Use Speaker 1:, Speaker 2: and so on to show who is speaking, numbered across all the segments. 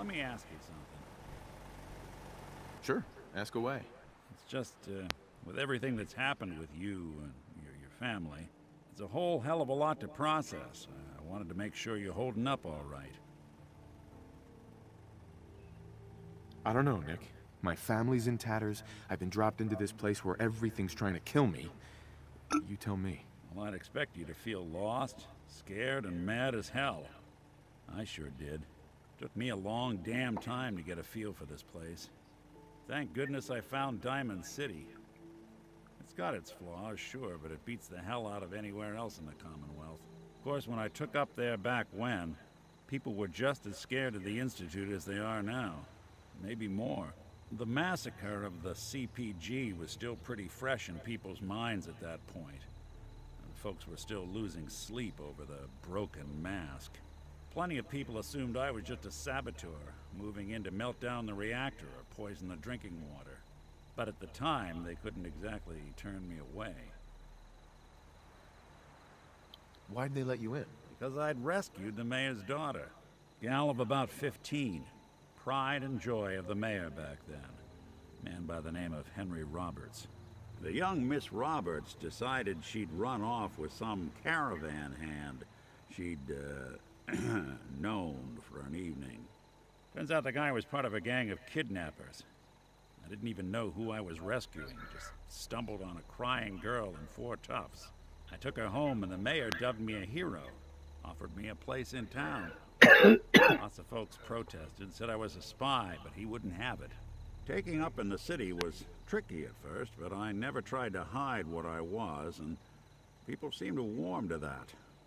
Speaker 1: Let me ask you something.
Speaker 2: Sure, ask away.
Speaker 1: It's just, with everything that's happened with you and your family, it's a whole hell of a lot to process. I wanted to make sure you're holding up all right.
Speaker 2: I don't know, Nick. My family's in tatters. I've been dropped into this place where everything's trying to kill me. You tell me.
Speaker 1: Well, I'd expect you to feel lost, scared, and mad as hell. I sure did. Took me a long damn time to get a feel for this place. Thank goodness I found Diamond City. It's got its flaws, sure, but it beats the hell out of anywhere else in the Commonwealth. Of course, when I took up there back when, people were just as scared of the Institute as they are now. Maybe more. The massacre of the CPG was still pretty fresh in people's minds at that point. And folks were still losing sleep over the broken mask. Plenty of people assumed I was just a saboteur, moving in to melt down the reactor or poison the drinking water. But at the time, they couldn't exactly turn me away.
Speaker 2: Why'd they let you in?
Speaker 1: Because I'd rescued the mayor's daughter. Gal of about 15. Pride and joy of the mayor back then. Man by the name of Henry Roberts. The young Miss Roberts decided she'd run off with some caravan hand she'd, known for an evening. Turns out the guy was part of a gang of kidnappers. I didn't even know who I was rescuing, just stumbled on a crying girl and 4 toughs. I took her home and the mayor dubbed me a hero, offered me a place in town. Lots of folks protested, said I was a spy, but he wouldn't have it. Taking up in the city was tricky at first, but I never tried to hide what I was, and people seemed to warm to that.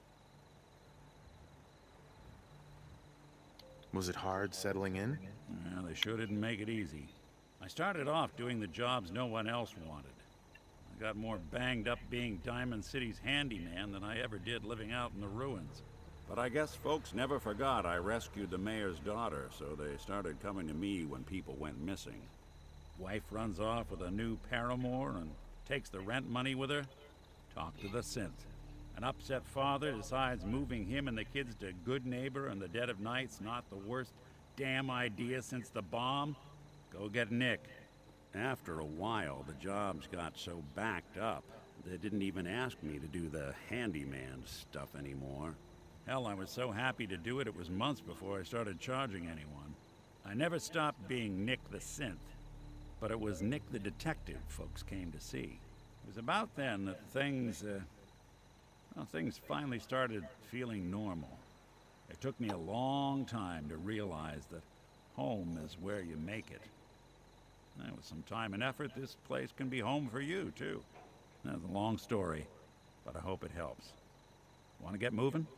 Speaker 2: Was it hard settling in?
Speaker 1: Yeah, they sure didn't make it easy. I started off doing the jobs no one else wanted. I got more banged up being Diamond City's handyman than I ever did living out in the ruins. But I guess folks never forgot I rescued the mayor's daughter, so they started coming to me when people went missing. Wife runs off with a new paramour and takes the rent money with her. Talk to the synth. An upset father decides moving him and the kids to Good Neighbor in the dead of night's not the worst damn idea since the bomb. Go get Nick. After a while, the jobs got so backed up, they didn't even ask me to do the handyman stuff anymore. Hell, I was so happy to do it, it was months before I started charging anyone. I never stopped being Nick the Synth, but it was Nick the Detective folks came to see. It was about then that things finally started feeling normal. It took me a long time to realize that home is where you make it. And with some time and effort, this place can be home for you, too. That's a long story, but I hope it helps. Want to get moving?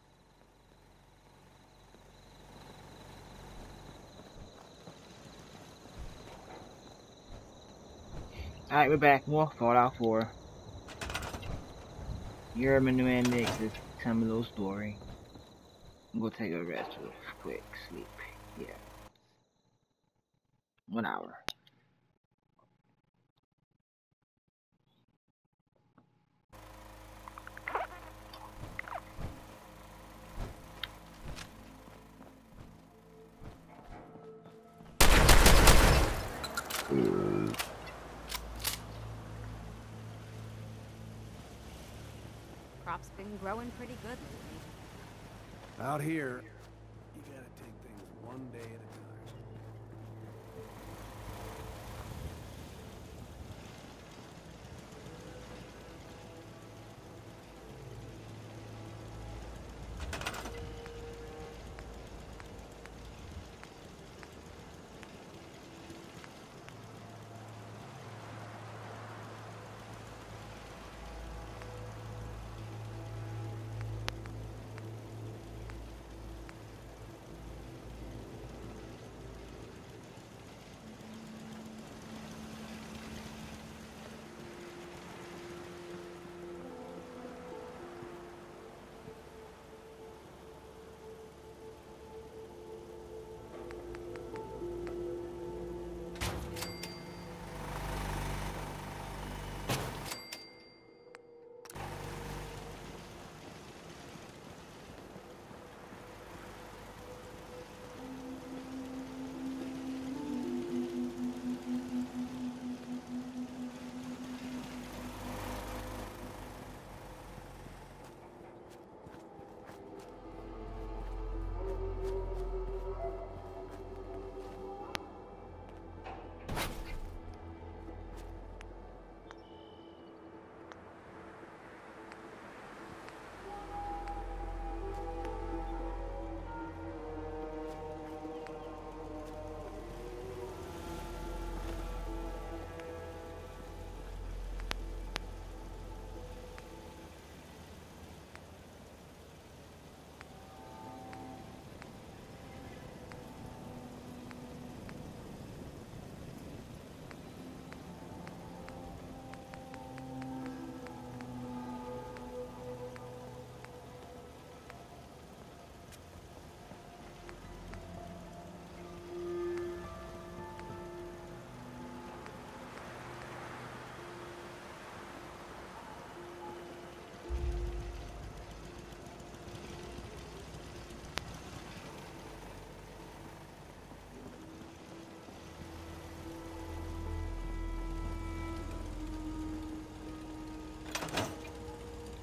Speaker 3: Alright, we're back. More Fallout 4. You're my new man Nick. Just tell me a little story. I'm gonna take a rest real quick. Sleep. Yeah. 1 hour.
Speaker 4: Crop's been growing pretty good lately.
Speaker 5: Out here, you gotta take things one day at a time.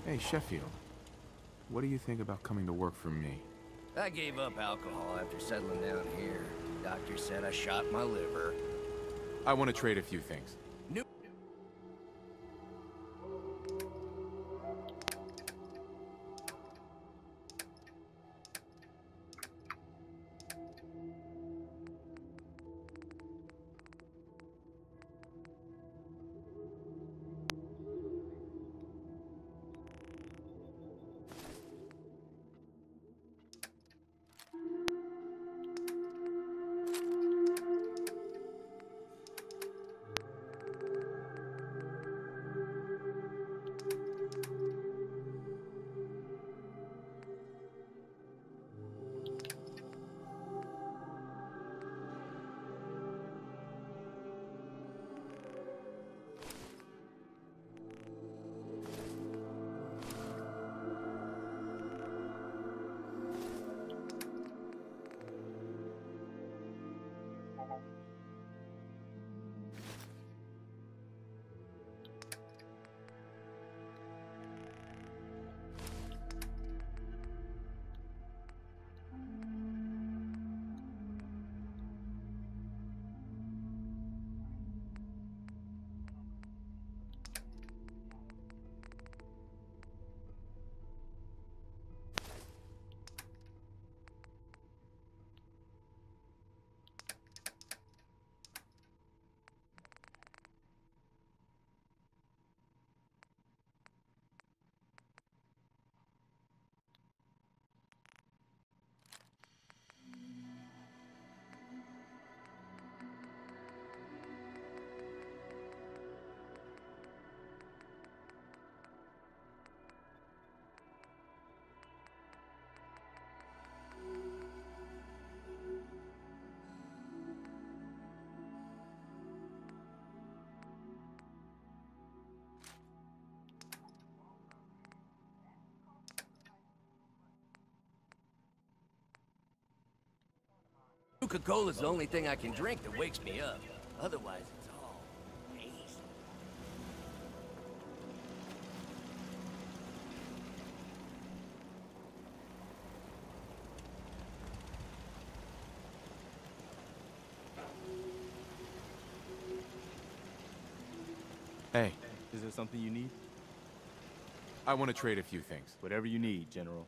Speaker 2: Hey, Sheffield. What do you think about coming to work for me?
Speaker 6: I gave up alcohol after settling down here. Doctor said I shot my liver.
Speaker 2: I want to trade a few things.
Speaker 6: New Coca-Cola's the only thing I can drink that wakes me up. Otherwise, it's all hazy.
Speaker 2: Hey,
Speaker 7: Is there something you need?
Speaker 2: I want to trade a few things.
Speaker 7: Whatever you need, General.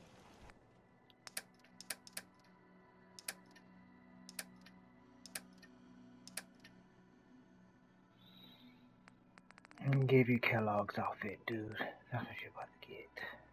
Speaker 3: I'm gonna give you Kellogg's outfit, dude. That's what you're about to get.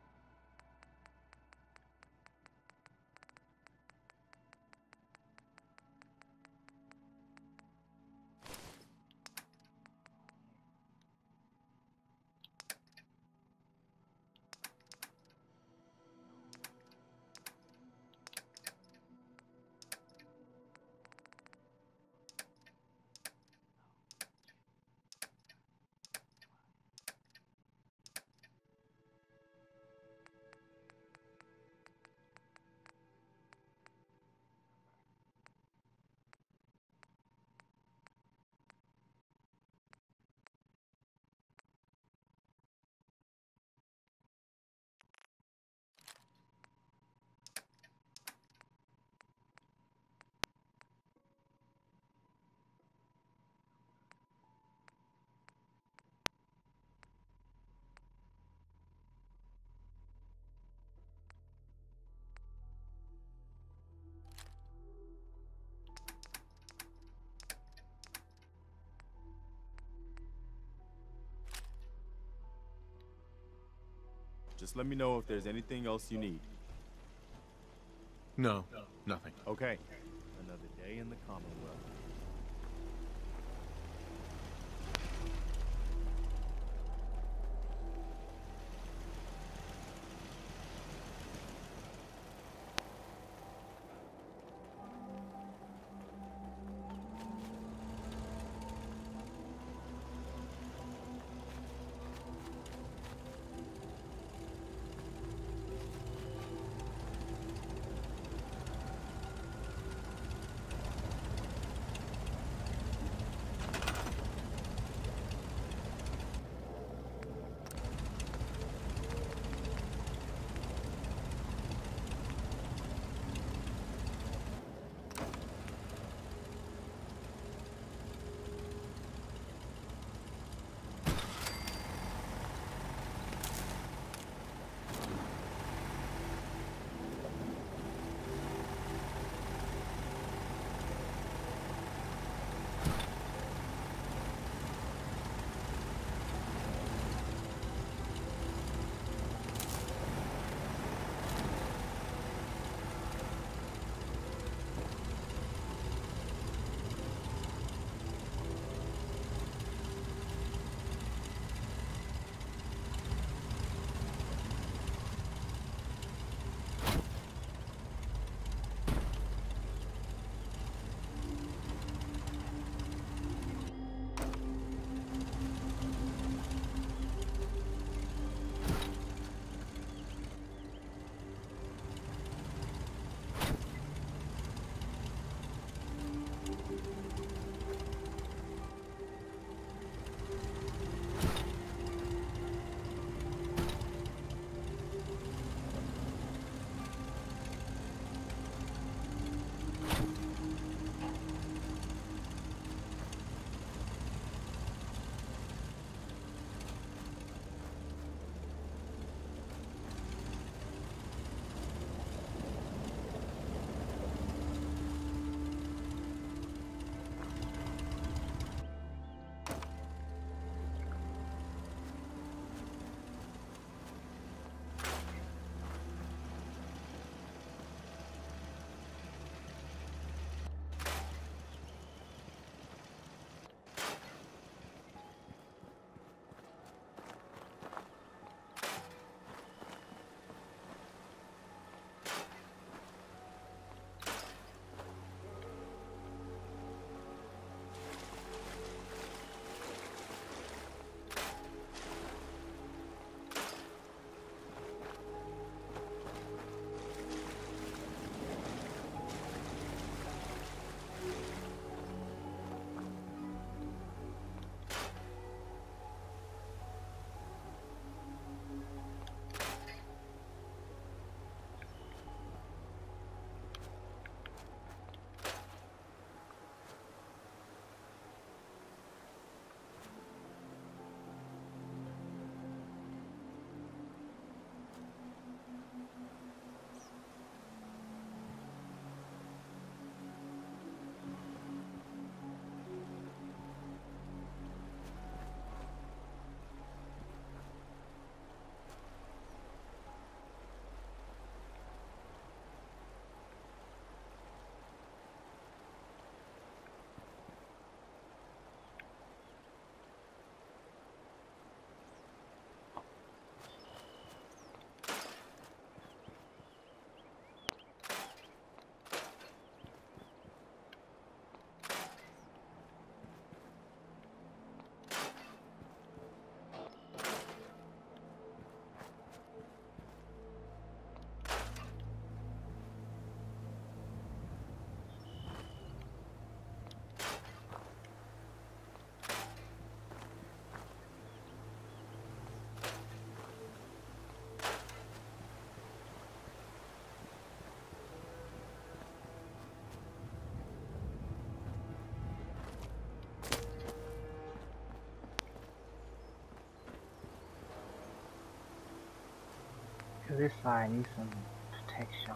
Speaker 7: Just let me know if there's anything else you need.
Speaker 2: No, nothing.
Speaker 7: Okay. Another day in the Commonwealth.
Speaker 3: this side needs some protection.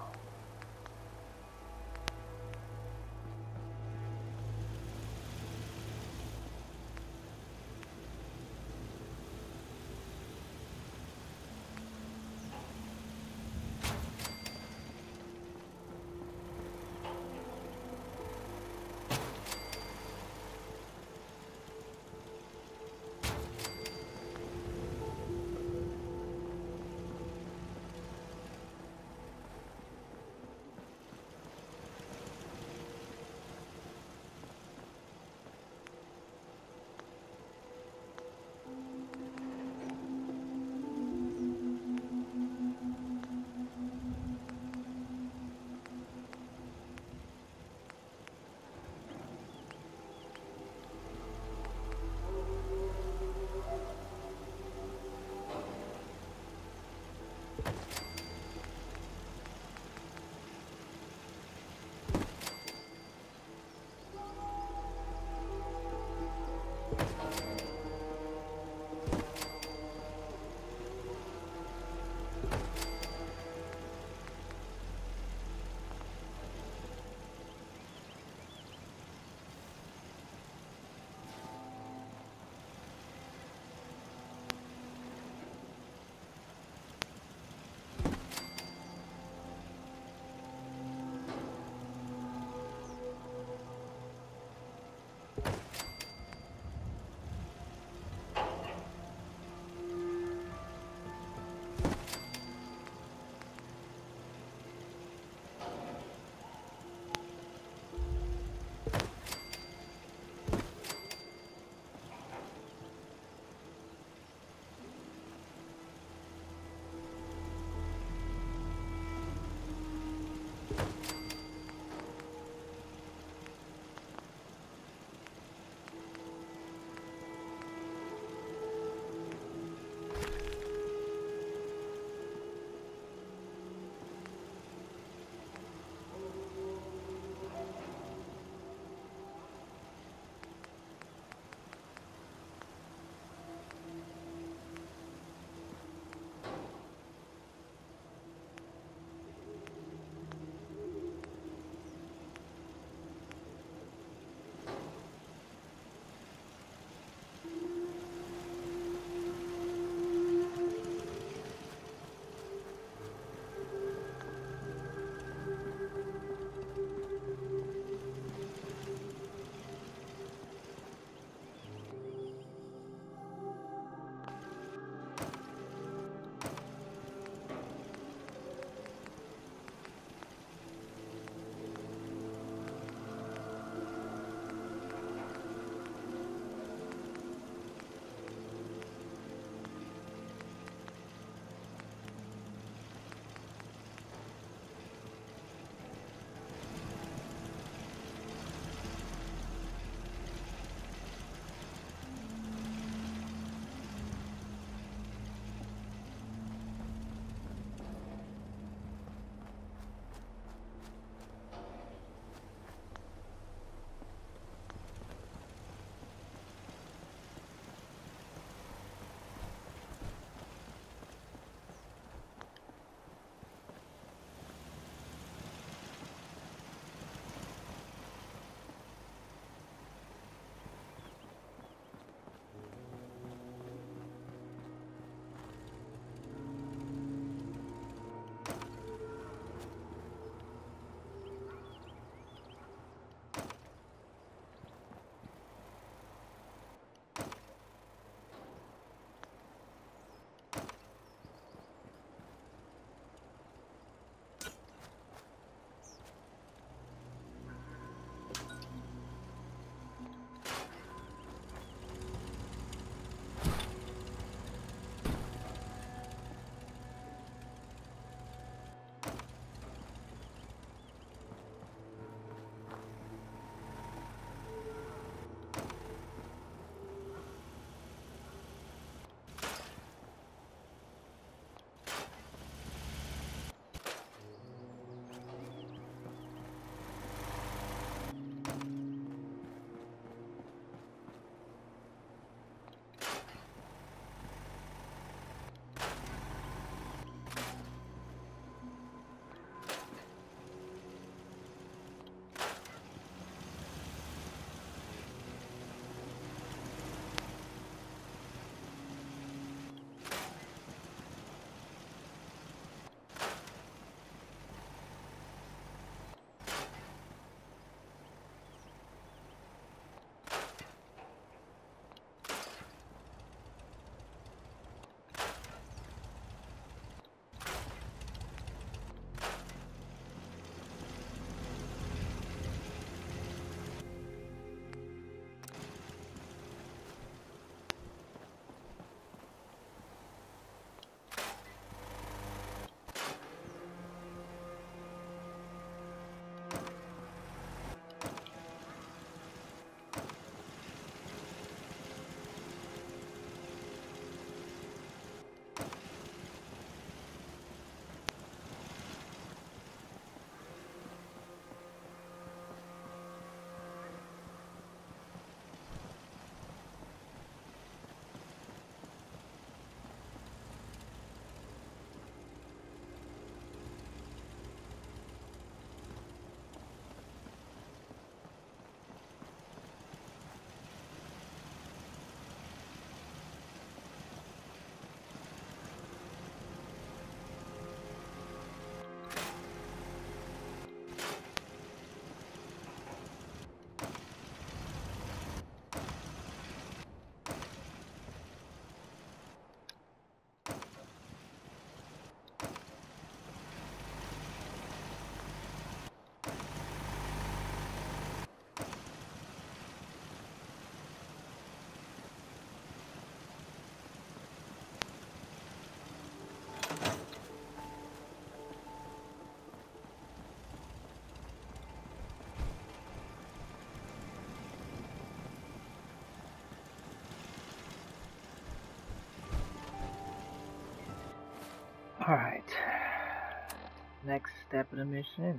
Speaker 3: Alright. Next step of the mission.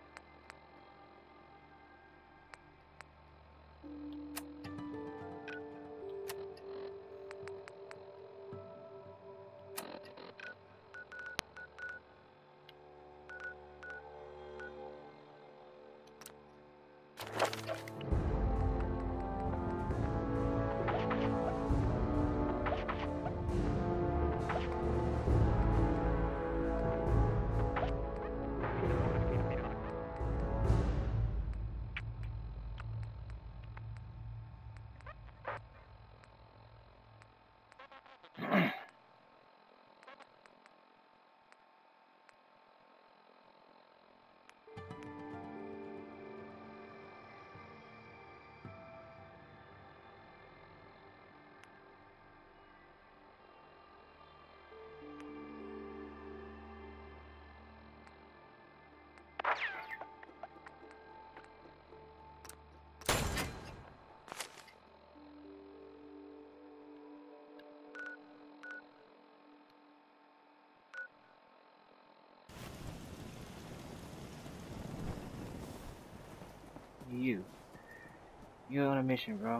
Speaker 3: You're on a mission, bro.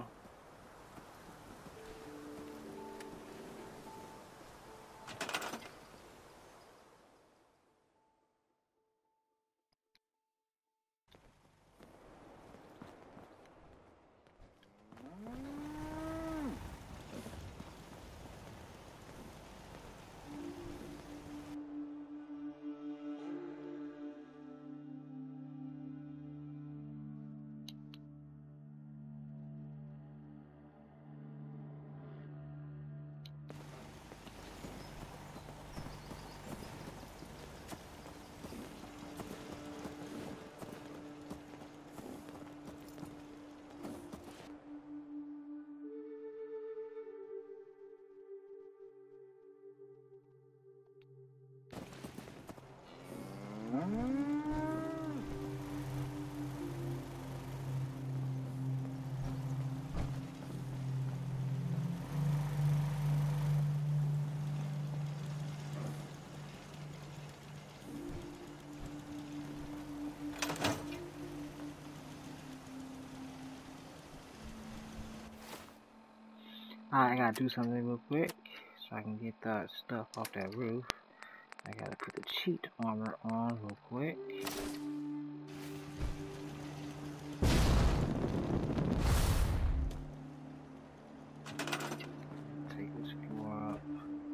Speaker 3: I gotta do something real quick so I can get that stuff off that roof. I gotta put the cheat armor on real quick. Take this floor up.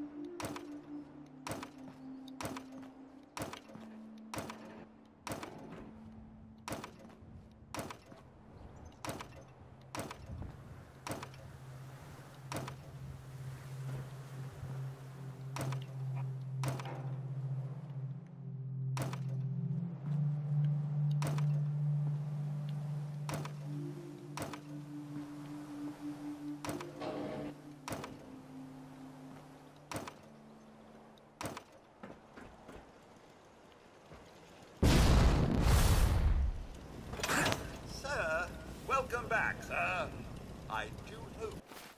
Speaker 8: Welcome back, sir. I do hope.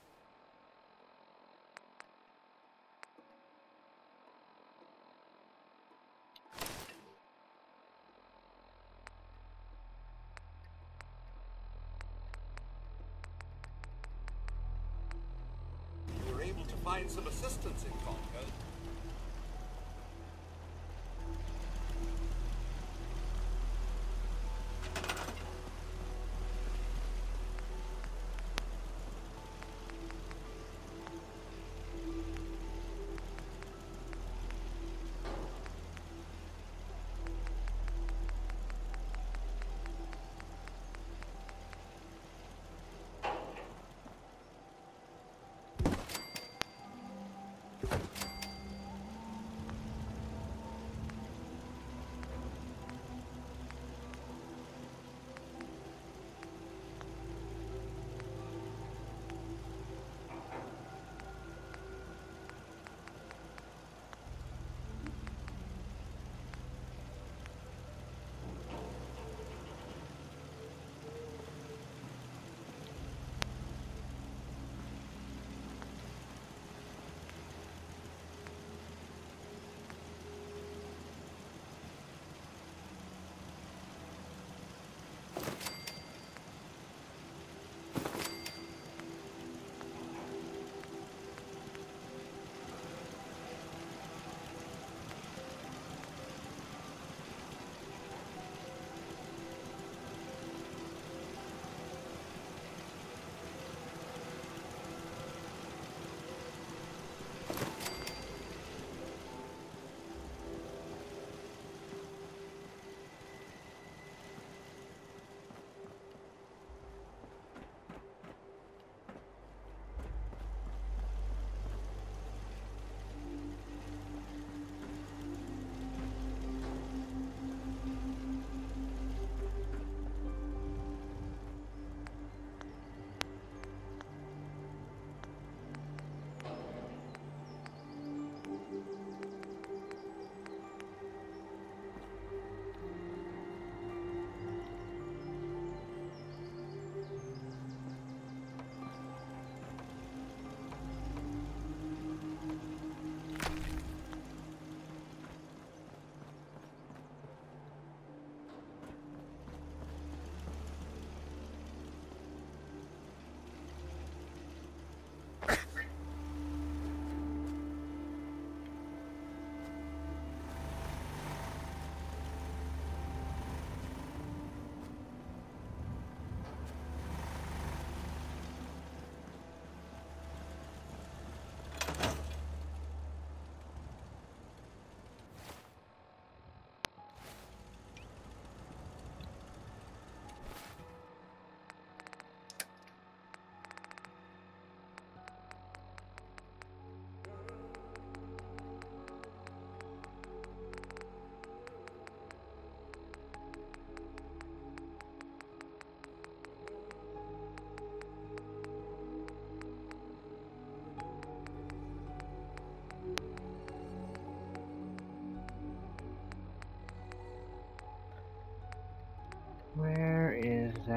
Speaker 8: You were able to find some assistance in Concord.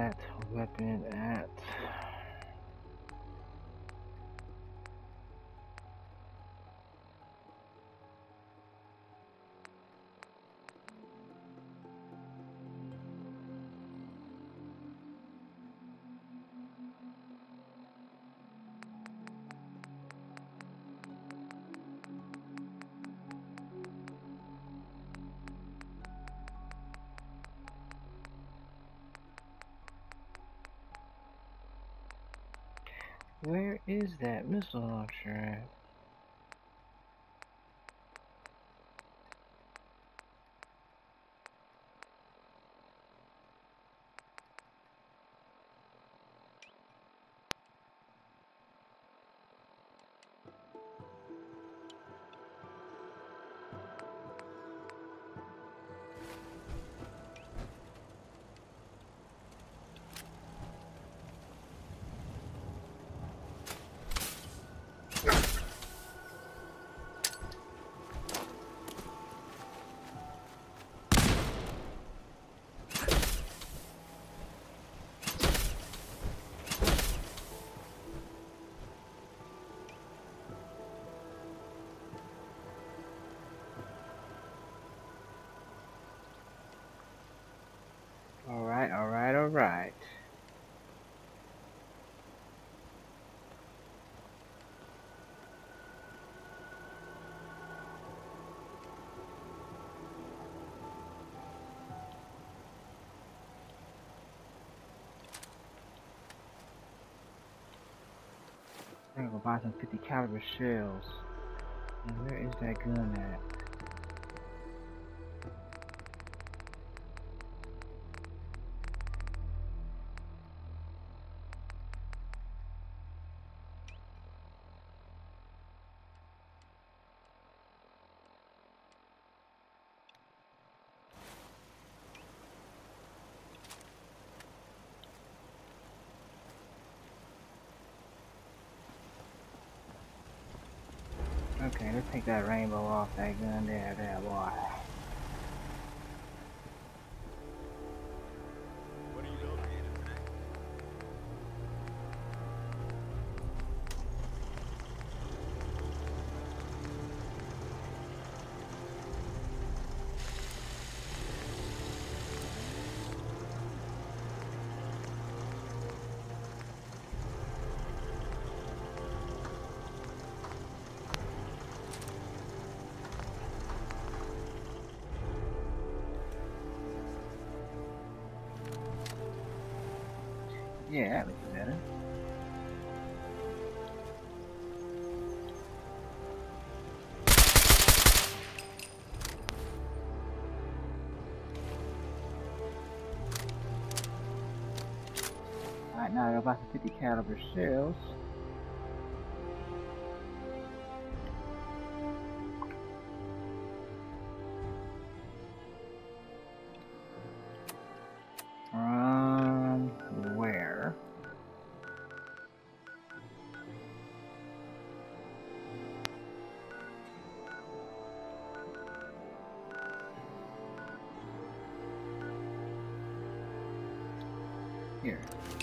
Speaker 3: that weapon at? Where is that missile launcher at? Alright. I'm gonna go buy some 50 caliber shells. And where is that gun at? Okay, let's take that rainbow off that gun there, boy.
Speaker 8: What are you building?
Speaker 3: Yeah, that looks better. Alright, now I got about some 50 caliber shells. Where? Here.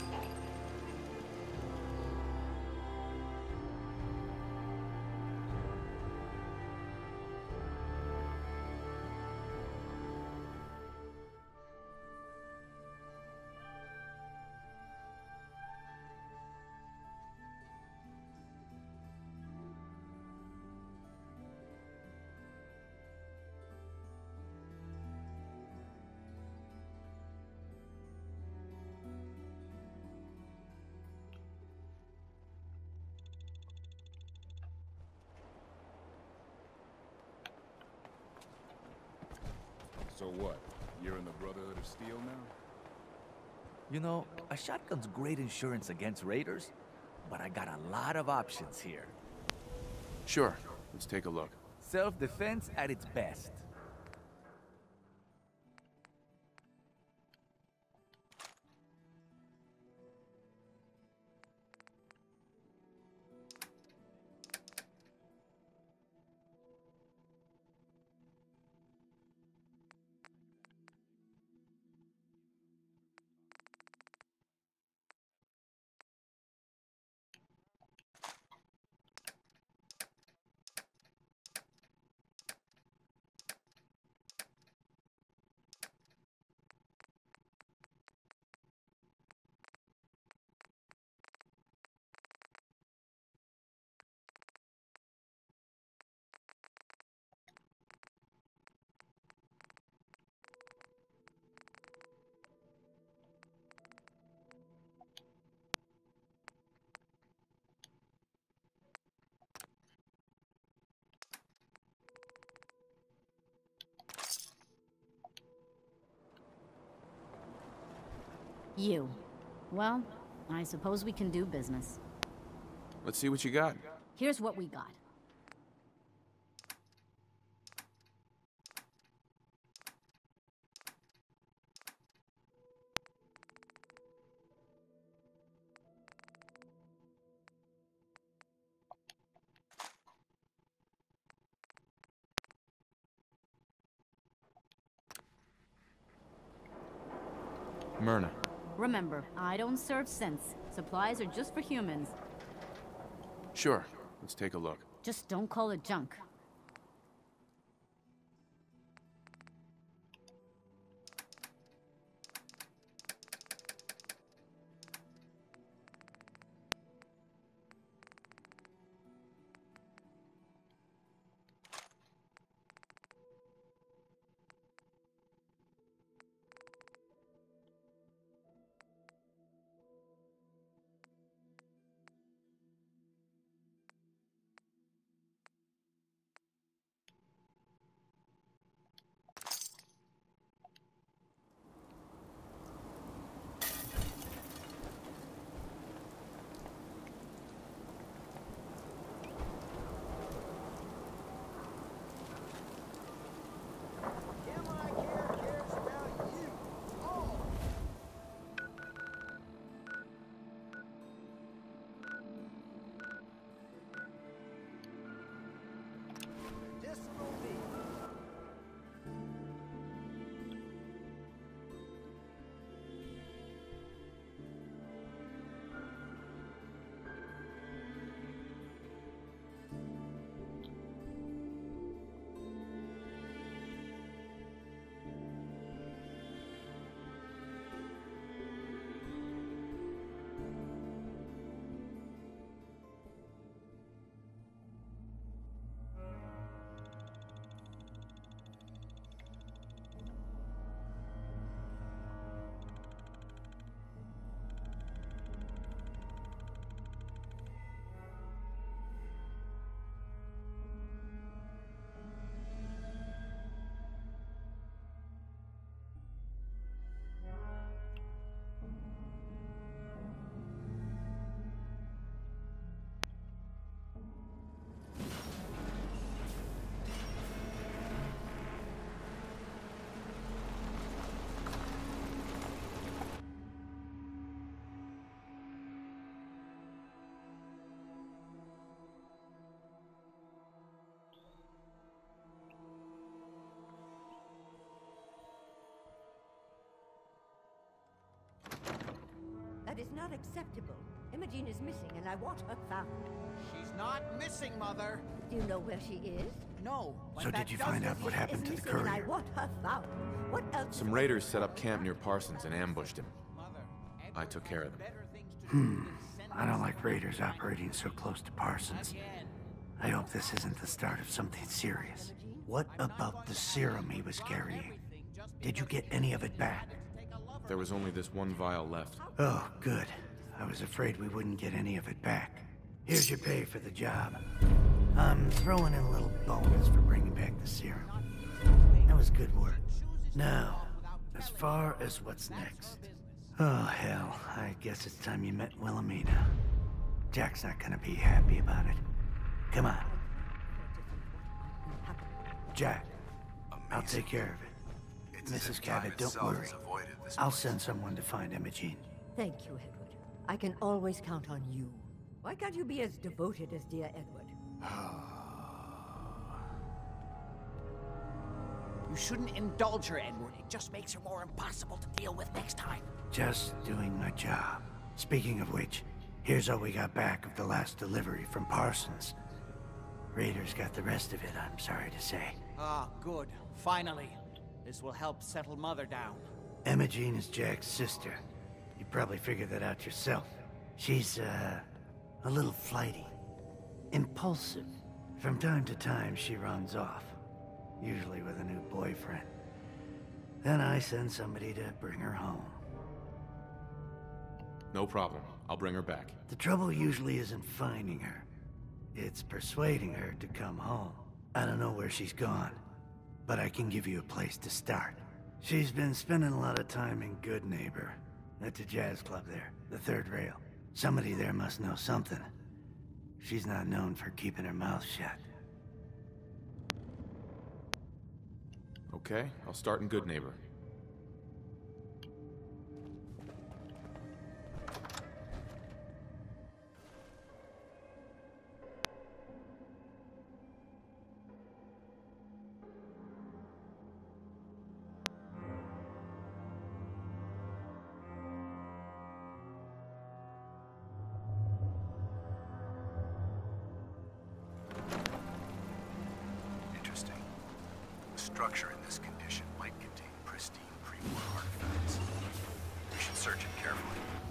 Speaker 9: So what? You're in the Brotherhood of Steel now?
Speaker 10: You know, a shotgun's great insurance against raiders, but I got a lot of options here.
Speaker 2: Sure, let's take a look.
Speaker 10: Self-defense at its best.
Speaker 4: You. Well, I suppose we can do business.
Speaker 2: Let's see what you got.
Speaker 4: Here's what we got.
Speaker 2: Myrna.
Speaker 4: Remember, I don't serve sense. Supplies are just for humans.
Speaker 2: Sure. Let's take a look.
Speaker 4: Just don't call it junk.
Speaker 11: That is not acceptable. Imogen is missing, and I want her found.
Speaker 12: She's not missing, Mother.
Speaker 11: Do you know where she is?
Speaker 12: No.
Speaker 5: So did you find out what happened to the courier?
Speaker 11: I want her found. What else?
Speaker 2: Some raiders set up camp near Parsons and ambushed him. I took care of them.
Speaker 5: I don't like raiders operating so close to Parsons. I hope this isn't the start of something serious. What about the serum he was carrying? Did you get any of it back?
Speaker 2: There was only this one vial left.
Speaker 5: Oh, good. I was afraid we wouldn't get any of it back. Here's your pay for the job. I'm throwing in a little bonus for bringing back the serum. That was good work. Now, as far as what's next. Oh, hell. I guess it's time you met Wilhelmina. Jack's not gonna be happy about it. Come on. Jack, I'll take care of it. Mrs. Cabot, don't worry. I'll send someone to find Imogen.
Speaker 11: Thank you, Edward. I can always count on you. Why can't you be as devoted as dear Edward?
Speaker 12: You shouldn't indulge her, Edward. It just makes her more impossible to deal with next time.
Speaker 5: Just doing my job. Speaking of which, here's all we got back of the last delivery from Parsons. Raiders got the rest of it, I'm sorry to say.
Speaker 12: Ah, good. Finally. This will help settle Mother down.
Speaker 5: Imogen is Jack's sister. You probably figured that out yourself. She's, a little flighty. Impulsive. From time to time, she runs off. Usually with a new boyfriend. Then I send somebody to bring her home.
Speaker 2: No problem. I'll bring her back.
Speaker 5: The trouble usually isn't finding her. It's persuading her to come home. I don't know where she's gone, but I can give you a place to start. She's been spending a lot of time in Good Neighbor, At the jazz club there, the third rail. Somebody there must know something. She's not known for keeping her mouth shut.
Speaker 2: Okay, I'll start in Good Neighbor.
Speaker 13: Interesting. The structure in this condition might contain pristine pre-war artifacts. We should search it carefully.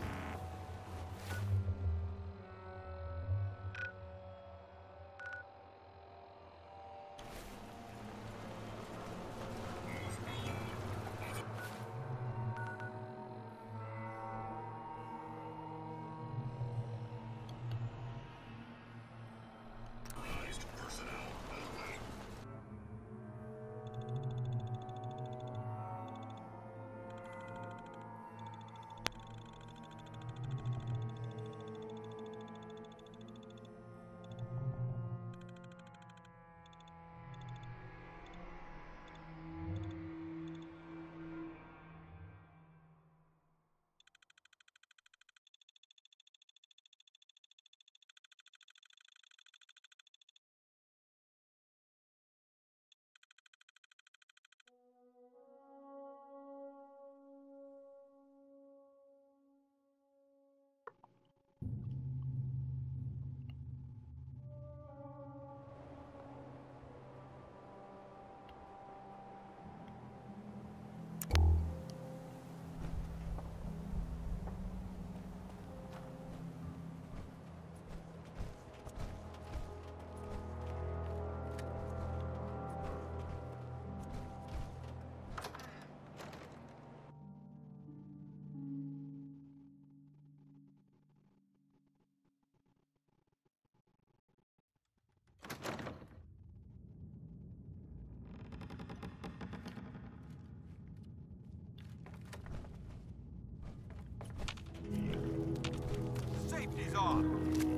Speaker 8: Safety's on.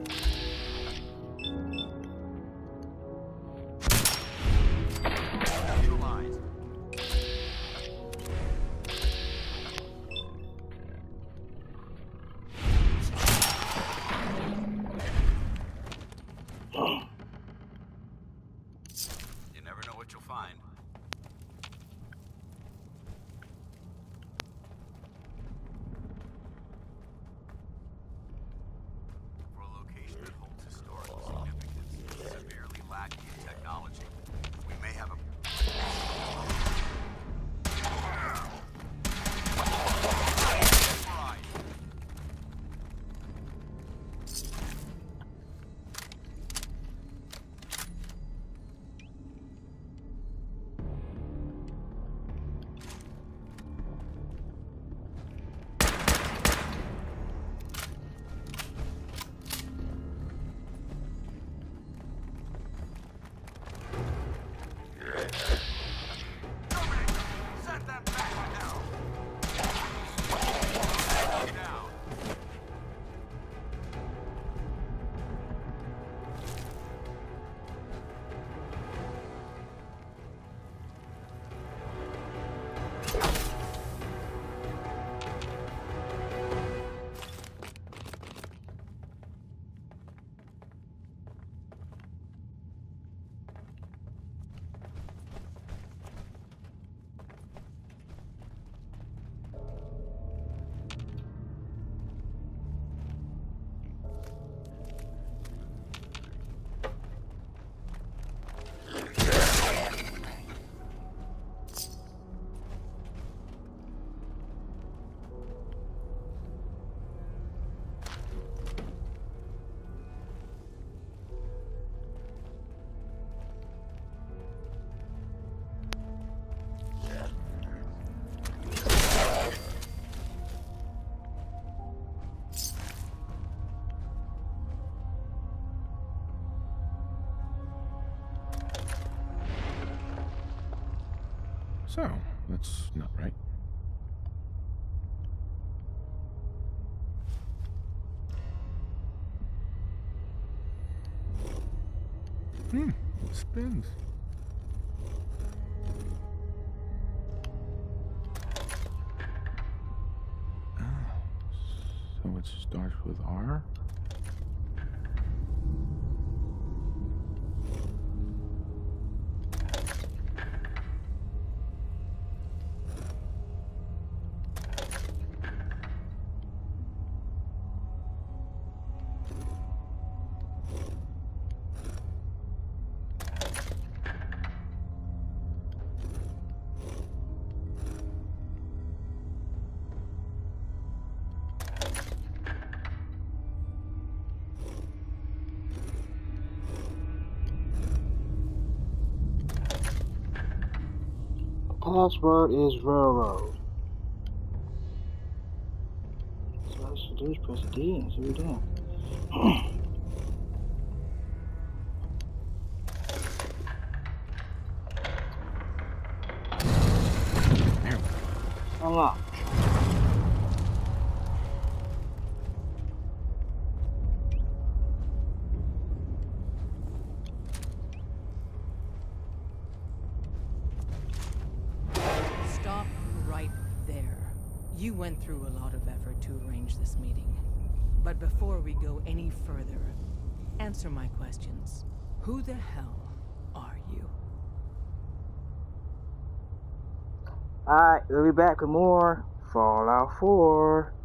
Speaker 8: Neutralized. You never know what you'll find. For a location that holds historical significance, severely lacking in technology, we may have a... Set them back now! Down.
Speaker 2: So, that's not right. It spins. So it starts with R?
Speaker 3: Password is railroad. So what I should do is press D and see what we're doing. Unlock.
Speaker 14: Stop right there. You went through a lot of effort to arrange this meeting. But before we go any further, answer my questions. Who the hell are you?
Speaker 3: Alright, we'll be back with more Fallout 4.